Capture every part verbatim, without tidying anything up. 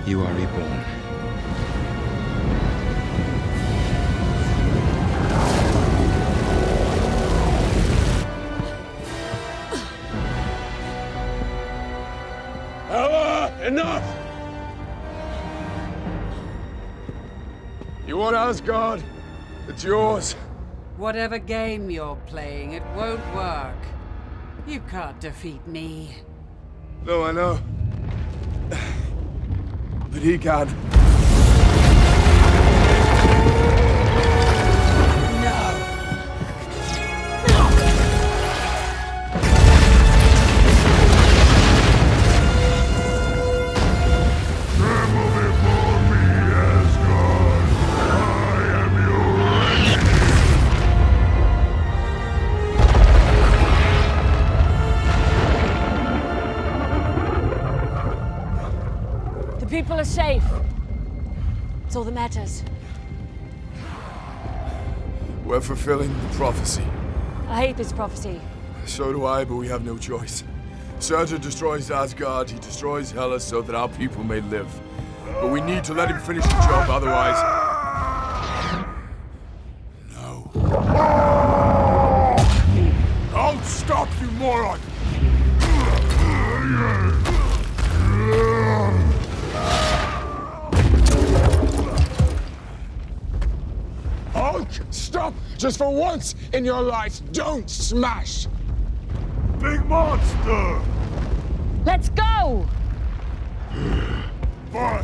You are reborn. Ella, enough! You want Asgard? It's yours. Whatever game you're playing, it won't work. You can't defeat me. No, I know. But he can. No! Tremble before me, Asgard. I am your The people are safe. It's all that matters. We're fulfilling the prophecy. I hate this prophecy. So do I, but we have no choice. Surtur destroys Asgard, he destroys Hela so that our people may live. But we need to let him finish the job, otherwise... No. I'll stop you, moron! Hulk, stop! Just for once in your life, don't smash! big monster! Let's go! Fine.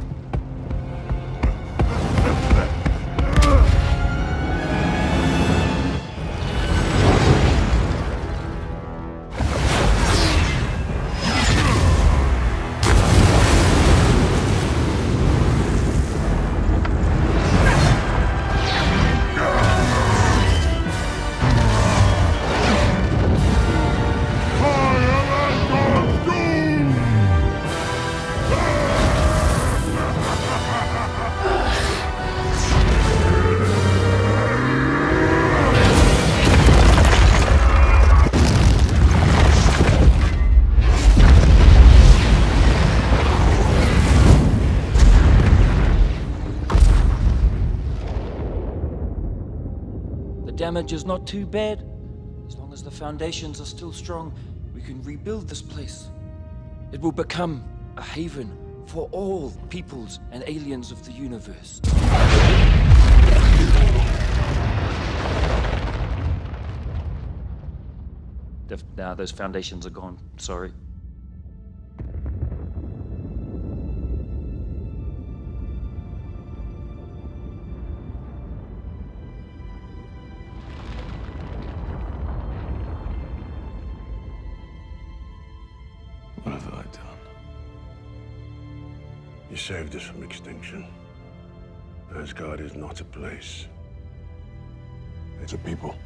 Damage is not too bad. As long as the foundations are still strong, we can rebuild this place. It will become a haven for all peoples and aliens of the universe. The, now those foundations are gone. Sorry. What have I done? You saved us from extinction. Asgard is not a place. It's a people.